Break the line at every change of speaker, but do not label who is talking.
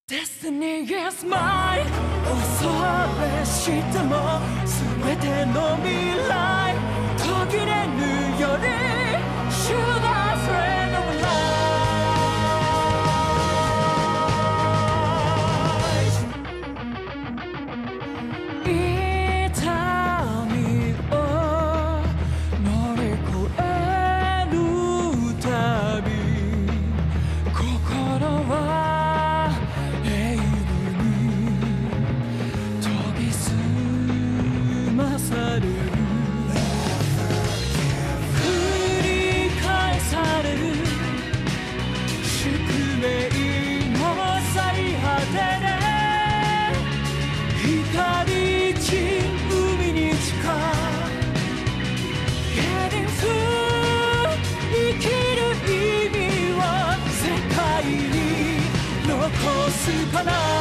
Destiny is mine 恐れしても全ての未来途切れぬより Should I friend of life 痛みを乗り越えるたび心は英雄に研ぎ澄まされる繰り返される宿命の最果てで光散海に近Getting through 生きる意味は世界に残すかな